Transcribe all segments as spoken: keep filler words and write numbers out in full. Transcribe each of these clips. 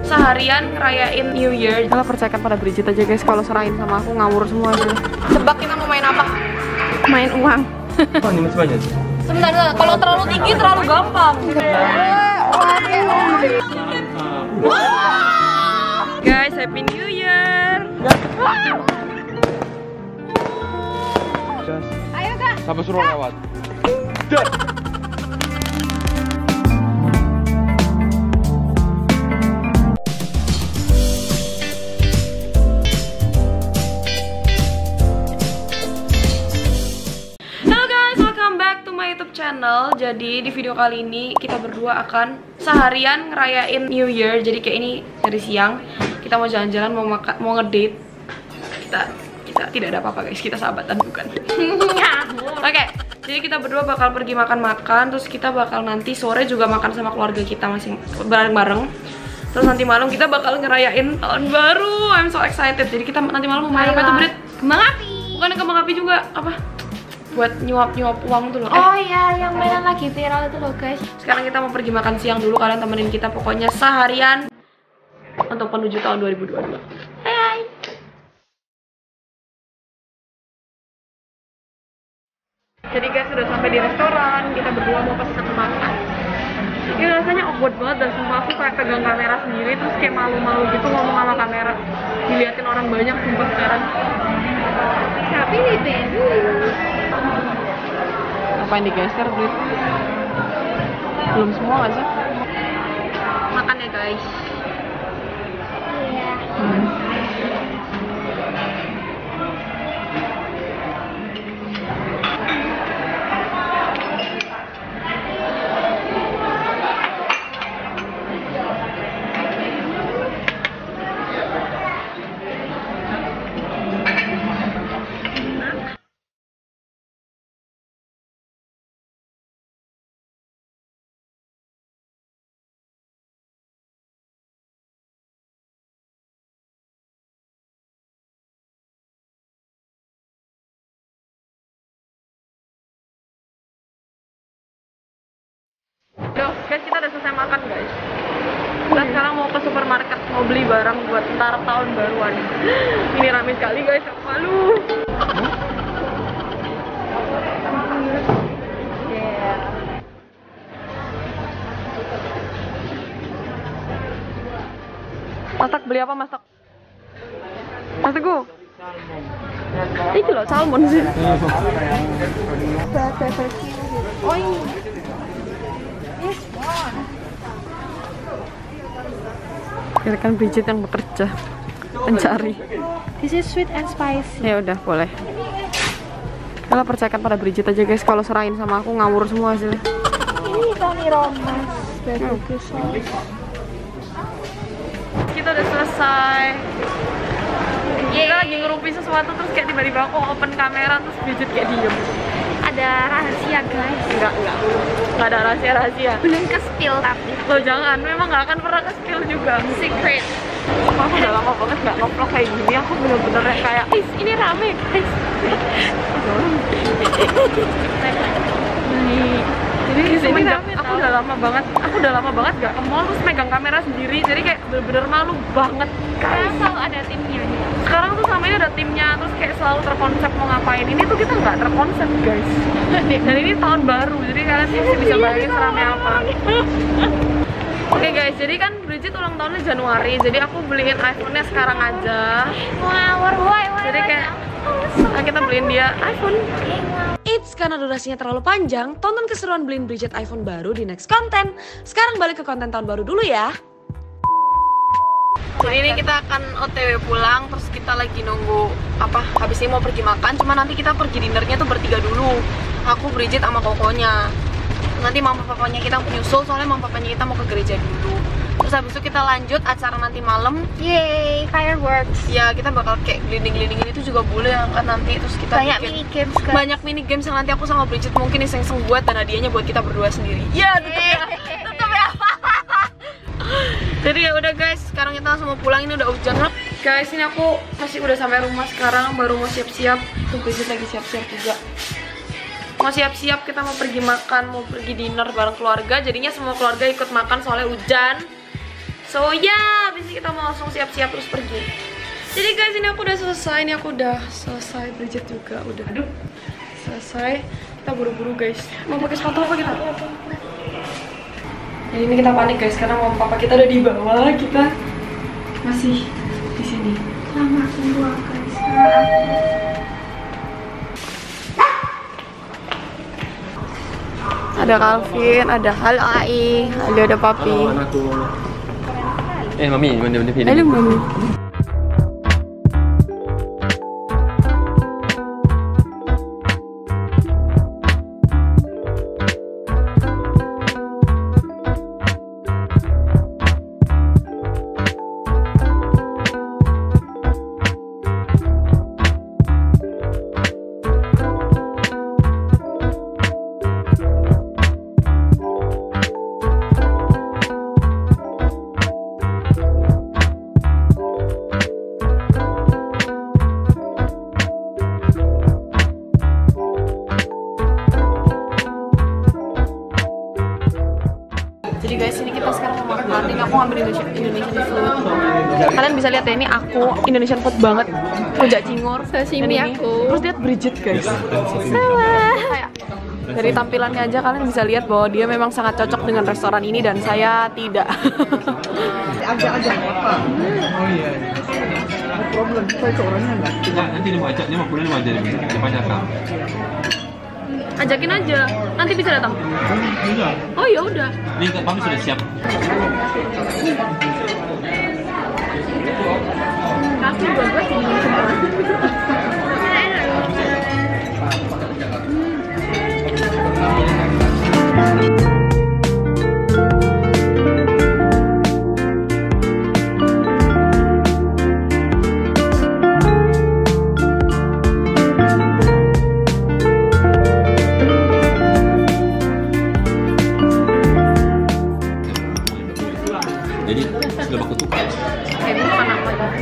Seharian ngerayain New Year. Kalau percayakan pada Bridget aja guys, kalau serahin sama aku ngawur semua aja. Tebak kita mau main apa? Main uang. Oh, ini masih banyak. Sebentar, kalau terlalu tinggi terlalu gampang. Guys, Happy New Year. Ayo kak. Sampai suruh lewat. Dah. Channel. Jadi di video kali ini kita berdua akan seharian ngerayain New Year. Jadi kayak ini dari siang kita mau jalan-jalan, mau makan, mau ngedate. Kita kita tidak ada apa-apa guys, kita sahabatan bukan. Oke, okay, jadi kita berdua bakal pergi makan-makan, terus kita bakal nanti sore juga makan sama keluarga kita masing bareng-bareng. Terus nanti malam kita bakal ngerayain tahun baru. I'm so excited. Jadi kita nanti malam mau main apa tuh, Brit? Kembang api. Bukan kembang api juga, apa? Buat nyuap-nyuap uang tuh loh. Oh eh. iya, yang mainan lagi viral itu loh guys. Sekarang kita mau pergi makan siang dulu, kalian temenin kita pokoknya seharian untuk menuju tahun dua ribu dua puluh dua. Hai hai. Jadi guys, sudah sampai di restoran, kita berdua mau pesen makan. Ini rasanya awkward banget dan sumpah aku kayak pegang kamera sendiri terus kayak malu-malu gitu ngomong sama kamera. Diliatin orang banyak sumpah sekarang. Tapi nih baby. Apa yang digeser, Brit? Belum semua nggak sih? Makan ya guys. Iya. Hmm. Duh, guys, kita udah selesai makan guys. Kita sekarang mau ke supermarket, mau beli barang buat ntar tahun baruan. Ini rame sekali guys, aku malu. Yeah. Masak beli apa masak? Mas Teguh? Ini loh salmon sih. Oh ini. Ini kan Bridget yang bekerja mencari. This is sweet and spicy. Ya udah boleh. Kalau percayakan pada Bridget aja guys, kalau serahin sama aku ngawur semua sih. Ini Tony Romas, barbecue sauce. Kita udah selesai. Kita lagi ngerupi sesuatu terus kayak tiba-tiba aku open kamera terus Bridget kayak diem. Ada rahasia guys. Enggak, enggak. Enggak ada rahasia-rahasia. Belum ke spill tapi. Lo jangan, memang nggak akan pernah ke spill juga. Secret. Aku udah lama banget nggak nge-vlog kayak gini. Aku bener-bener kayak, guys, ini rame guys. Jadi semenjak aku udah lama banget, aku udah lama banget gak ke mall terus megang kamera sendiri. Jadi kayak bener-bener malu banget guys. Karena selalu ada timnya. Sekarang tuh samanya ada timnya, terus kayak selalu terkonsep mau ngapain. Ini tuh kita nggak terkonsep guys. Dan ini tahun baru, jadi kalian pasti bisa bayangin serame apa. Oke okay guys, jadi kan Bridget ulang tahunnya Januari, jadi aku beliin iPhone-nya sekarang aja. Wow, why, why, Jadi kayak nah kita beliin dia iPhone. It's karena durasinya terlalu panjang, tonton keseruan beliin Bridget iPhone baru di next konten. Sekarang balik ke konten tahun baru dulu ya. Jadi ini kita akan O T W pulang, terus kita lagi nunggu apa? Habis ini mau pergi makan, cuma nanti kita pergi dinernya tuh bertiga dulu. Aku, Bridget, sama kokonya. Nanti mama papanya kita menyusul, soalnya mama papanya kita mau ke gereja dulu. Terus habis itu kita lanjut acara nanti malam. Yeay, fireworks. Ya kita bakal kayak gelinding-gelindingin itu juga boleh kan nanti. Terus kita banyak bikin mini games kan? Banyak mini games yang nanti aku sama Bridget mungkin iseng-iseng buat dan hadiahnya buat kita berdua sendiri. Ya tutup ya, tutup ya. Jadi ya udah guys, sekarang kita langsung mau pulang, ini udah hujan. Guys, ini aku masih udah sampai rumah sekarang, baru mau siap-siap. Tuh Bridget lagi siap-siap juga. Mau siap-siap, kita mau pergi makan, mau pergi dinner bareng keluarga. Jadinya semua keluarga ikut makan soalnya hujan. So ya, habis ini kita mau langsung siap-siap terus pergi. Jadi guys, ini aku udah selesai, ini aku udah selesai, Bridget juga udah. Aduh, selesai. Kita buru-buru guys. Mau pakai sepatu apa kita? Jadi ini kita panik guys, karena mama papa kita udah di bawah, kita masih di sini. Lama tunggu guys. Ada Calvin, ada Hal Ai, ada ada Papi. Eh mami, mana mana pilih? Halo mami. Jadi guys, ini kita sekarang mau makan. Ini aku ngambil Indonesian, Indonesian food. Kalian bisa lihat ya, ini aku Indonesian food banget. Rujak cingur, sashimi aku. Terus lihat Bridget guys. Kayak dari tampilannya aja kalian bisa lihat bahwa dia memang sangat cocok dengan restoran ini dan saya tidak. Agak-agak apa? Oh iya. Problem, saya ke orangnya enggak. Nanti dia mau ajak, dia mau pulang dia mau ajak dia banyak kan. Ajakin aja, nanti bisa datang. Oh ya udah. Ini kami sudah siap. Kaki gua gua sih. Jadi sudah baku tukar. Kayak ini makan apa ya?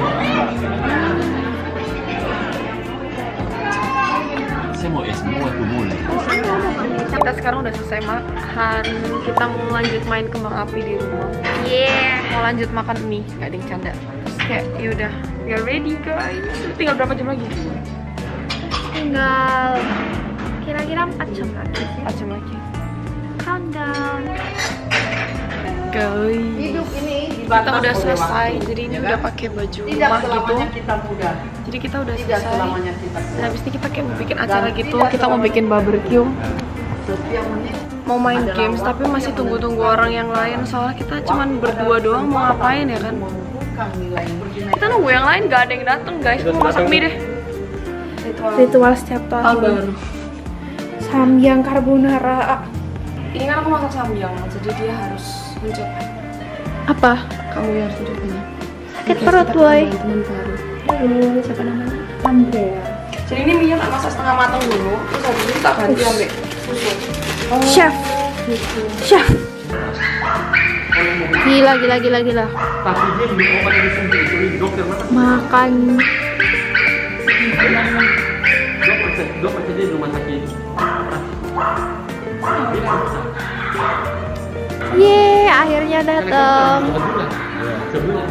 Saya mau es buah dulu. Kita sekarang udah selesai makan. Kita mau lanjut main kembang api di rumah. Yeah. Mau lanjut makan mie, gak ada yang canda. Terus kayak yaudah, we are ready guys. Tinggal berapa jam lagi? Tinggal kira-kira empat jam lagi. empat jam lagi. Countdown. Guys, Hidup ini kita udah selesai. Jadi ini udah pakai baju rumah gitu. kita muda. Jadi kita udah Tidak selesai. selamanya kita. Dan habis ini kita kayak mau bikin acara gitu. Kita mau bikin barbecue. Setiap menit Mau main games tapi masih tunggu-tunggu orang yang lain. Soalnya kita cuman berdua doang mau ngapain ya kan? menumbuhkan nilai berguna. Kita nunggu yang lain, gak ada yang dateng guys. Mau masak mie deh. Ritual setiap Tahun tahun. baru. Samyang carbonara. Ini kan aku masak samyang, jadi dia harus mencoba. Apa? Kamu yang harus mencobanya. Sakit perut, boy. Teman baru. Halo, siapa namanya? Andrea. Jadi ini mie tak masak setengah matang dulu, terus habis itu tak ganti ambil susu. Chef. Chef. Gila, gila, gila, gila. Tapi dia minum obat dari sendiri, jadi dokter mana? Makan. Dokter, dokter saja di rumah sakit. Yeay, akhirnya datang. Sebulan. Sebulan.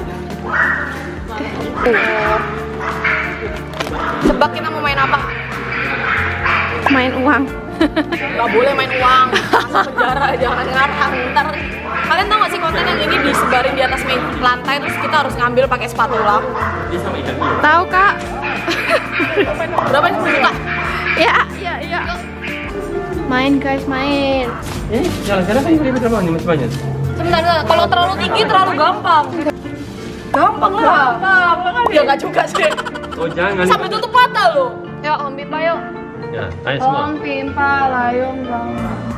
Tebak kita mau main apa? Main uang. Gak boleh main uang, masuk penjara, jangan ngarang. Ntar kalian tau gak sih konten yang ini disebarin di atas meja lantai terus kita harus ngambil pakai spatula? Dia sama ikan hiu. Tahu, Kak? Berapa nih juta? Ya, ya, ya. Main guys, main. Eh, jalan-jalan kan ribet berapa nih masih banyak? Sebentar, kalau terlalu tinggi terlalu gampang. Gampang lah. Gampang. Ya gak juga sih. Oh jangan. Sampai tutup mata loh. Yuk, Om Pipa yuk. Ya, ayo semua. Om Pipa layung dong.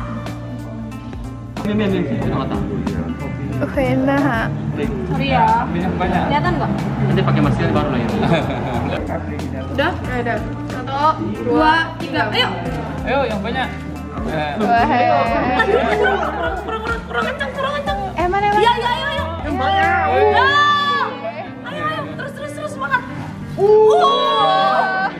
Ini ini ini ini mata. Oke, nah. Sorry ya. Banyak. Kelihatan nggak? Nanti pakai masker baru lagi. Udah? Ya udah. Satu, dua, tiga. Ayo. Ayo yang banyak. Wah. Kurang, kurang, kurang, kurang kencang, kurang kencang. Eh, mana, mana? Ya, ya, ayo, ayo. Yang banyak. Ya. Ayo, ayo. Terus, terus, terus semangat. Uh.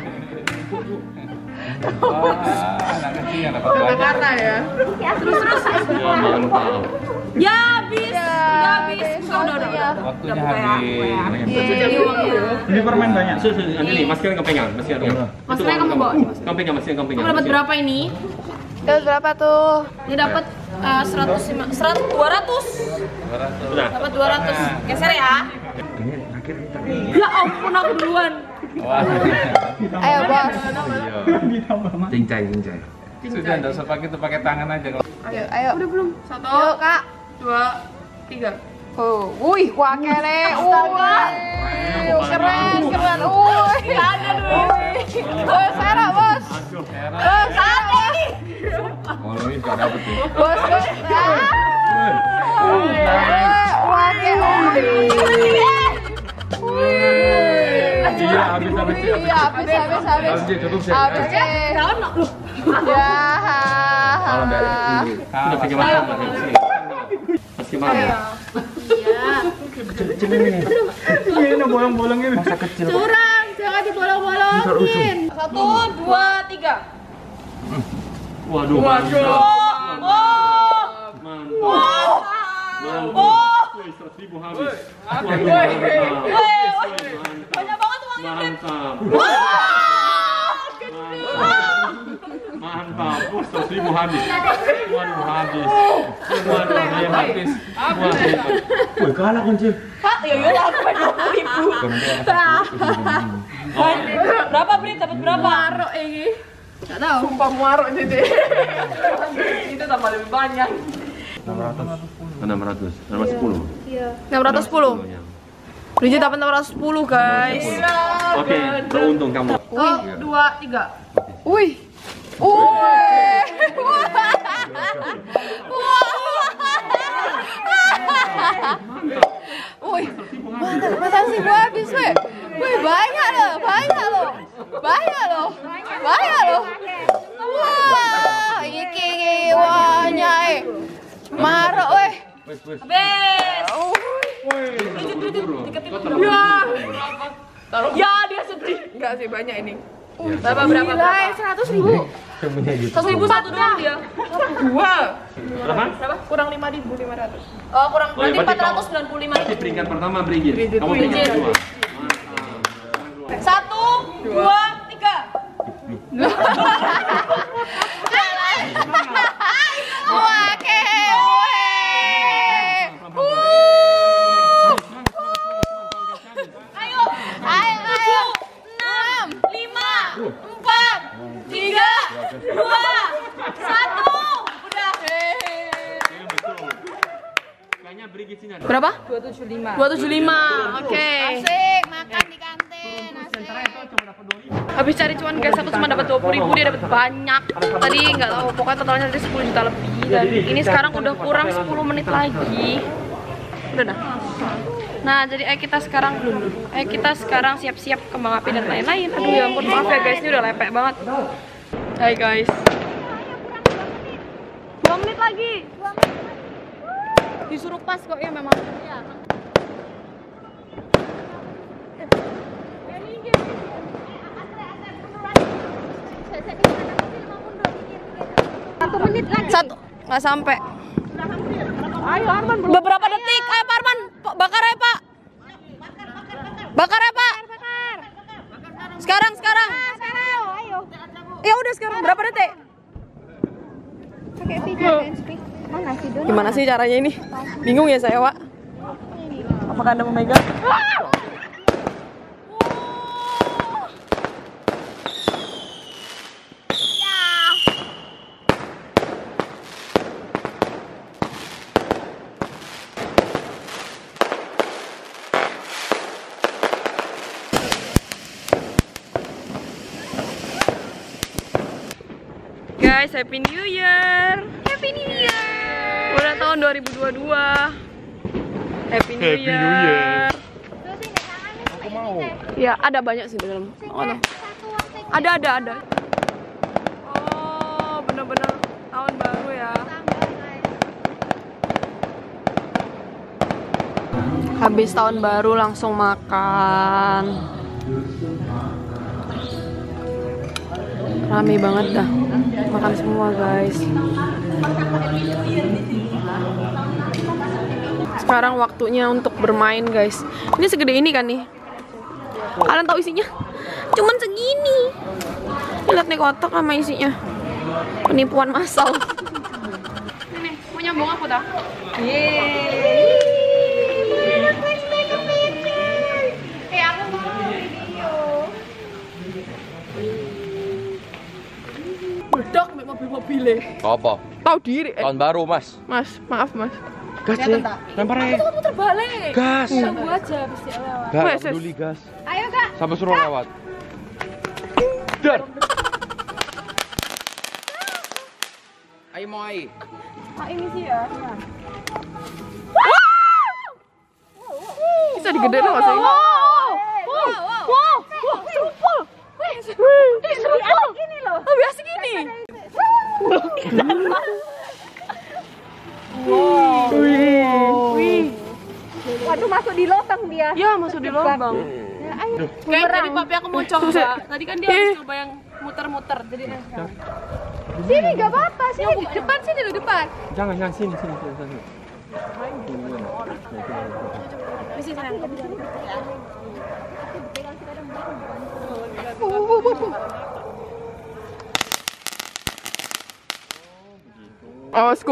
Anak kecil yang dapat banyak. Kata ya. Terus, terus. Ya, makan kau. Ya, habis. Ya, habis. Udah, udah, Waktunya habis. Beli permen banyak. Susu, nanti nih, maskeran kamu pegang, maskeran kamu. Maskernya kamu bawa. Kamu pegang, maskeran kamu pegang. Kamu dapat berapa ini? Dapat berapa tuh? Ini dapat uh, seratus lima puluh, seratus, dua ratus. Sudah. Dapat dua ratus. Geser ya. Ya ampun, aku duluan. Ayo bos. Cincai, cincai. Sudah, nggak usah pakai itu, pakai tangan aja. Ayo, ayo. Udah belum? Satu, Yuk kak. dua, tiga. Oh, wih, wakele, wih, keren, keren, wih, ada dulu, bos, Sarah, bos, bos, Sarah, Oh, lu ini nggak dapet nih. bos, bos, wakele, Iya, habis, habis, habis. iya, habis, habis, habis, Habis, cukup sih. habis, ya, Kalau nggak, sudah pakai masker, pakai sini. Masih mana? Ini bolong-bolong ini. Masa kecil. curang, jangan dibolong-bolongin, Satu, dua, tiga. Waduh, Waduh. mantap. Oh. Mantap. Mantap. Wih, seratus ribu habis. Waduh, mantap. Banyak banget uangnya. Mantap. Mantap. Wah, seratus ribu habis. Waduh, habis. Waduh, dia habis. Wah, wih, kalah kunci. Hah, ya ya aku dapat dua puluh ribu. Berapa Bri? Dapat berapa? Marok ini. nggak tahu, Sumpah muarok ini deh. Itu tambah lebih banyak. enam ratus. enam ratus. enam ratus sepuluh. enam ratus sepuluh. Bridget dapat enam ratus sepuluh guys. Oke, beruntung kamu. Satu, dua, tiga. wih, wih, wih, masa sih gua habis, weh, wih, banyak loh, banyak loh, banyak loh, banyak loh, wah, iki, iki, wahnya, eh, marok, weh, Habis. Ya. Ya dia sedih. Enggak sih banyak ini. Berapa berapa? gila, seratus ribu, Seratus ribu satu doang dia. Dua. Berapa? Berapa? Kurang lima ribu lima ratus. Oh kurang Oh, ya, berarti berarti empat ratus sembilan puluh lima Berarti ribu. peringkat pertama Brigit. Kamu peringkat Brigit. kedua. Satu, dua, tiga. wah, kewe, Ayo. ayo, ayo, Enam, lima, empat, tiga, dua, satu. Udah. Kayaknya Brigit sini ada. Berapa? dua ratus tujuh puluh lima. dua ratus tujuh puluh lima. Oke. asik, makan di kantin, asik. Habis cari cuan guys, aku cuma dapat dua puluh ribu, dia dapat banyak. Tadi nggak tahu, pokoknya totalnya tadi sepuluh juta lebih. Dan ini sekarang udah kurang sepuluh menit lagi. Udah dah. Nah, jadi ayo kita sekarang dulu. Ayo kita sekarang siap-siap kembang api dan lain-lain. Aduh ya ampun, maaf ya guys, ini udah lepek banget. Hai guys. dua menit lagi. Disuruh pas kok ya memang. Satu menit lagi. Satu, nggak sampai. Ayo Arman, bro. Beberapa detik. Ayo Pak Arman, bakar ya Pak. Bakar ya Pak. Sekarang, sekarang. Ayo. Ya udah sekarang. Berapa detik? Pakai video handsfree. Mana sih Don? Gimana sih caranya ini? Bingung ya saya, Wak. Apakah Anda memegang? Guys, Happy New Year. Happy New Year. Udah tahun dua ribu dua puluh dua. Happy New Happy Year. New Year. Aku mau. Ya, ada banyak sih di dalam. Oh, no. Ada, ada, ada. Oh, bener-bener tahun baru ya. Habis tahun baru langsung makan. Rame banget dah. Makan semua guys. Sekarang waktunya untuk bermain, guys. Ini segede ini kan nih. Kalian tahu isinya? Cuman segini. Lihat nih kotak sama isinya. Penipuan massal. Ini mau nyambung apa dah? Yeay. Kayak aku mau video. Bedak mek mobil-mobilnya. Apa? Tahu diri. Eh, Tahun baru, Mas. Mas, maaf Mas. Gas sih. Lempar aja. Kamu terbalik. Gas. Tunggu aja habis dia lewat. Gak Wes, wes. peduli gas. Ayo Kak. Sampai suruh lewat. Dar. Ayo mau air. Ah, ini sih ya. Bisa digedein nggak sih? Wow. Wow. Wow. Serupul. Wih, serupul. Gini loh. Oh, biasa gini. Wow. Wih. Wih. Waduh, masuk di lubang dia. Ya, masuk di lubang. Ya, ayo. Kayak tadi papi aku mau coba. Tadi kan dia harus coba yang muter-muter. Jadi eh, Sini gak apa-apa, sini depan sini lo depan. Jangan, jangan sini, sini, sini, sini. mesti sayang. Awasku.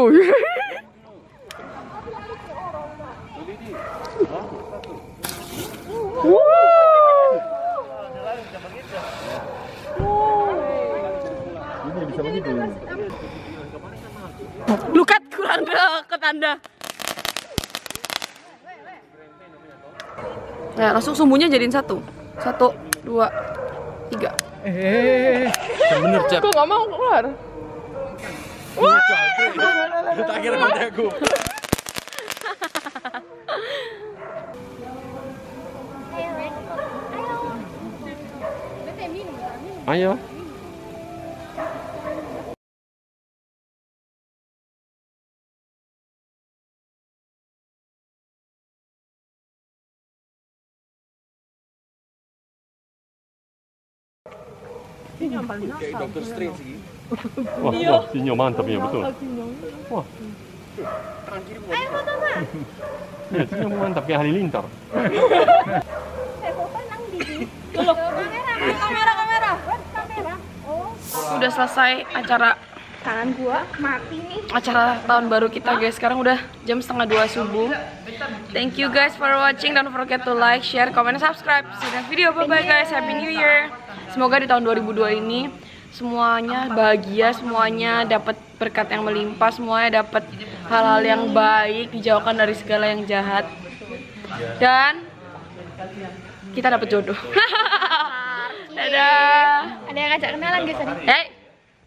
Lukat kurang deket Anda. Nah, langsung sumbunya jadiin satu. Satu, dua, tiga. Eh, bener Cep. Kok nggak mau keluar? Wah, tak kira mati aku. Ayo. Kayak Dokter Strange sih. Wah, wah, sinyo mantap ya betul. Wah. Ayo foto Mak. Ya, sinyo mantap kayak halilintar. Saya foto nang di. Kamera, kamera, kamera. Kamera. Oh. Udah selesai acara Tangan gua mati nih. acara tahun baru kita, guys. Sekarang udah jam setengah dua subuh. Thank you guys for watching. Don't forget to like, share, comment, and subscribe. See you next video. Bye bye guys. Happy New Year. Semoga di tahun dua ribu dua ini semuanya bahagia, semuanya dapat berkat yang melimpah, semuanya dapat hal-hal yang baik, dijauhkan dari segala yang jahat, dan kita dapat jodoh. Dadah. Ada yang ngajak kenalan guys tadi. Hey.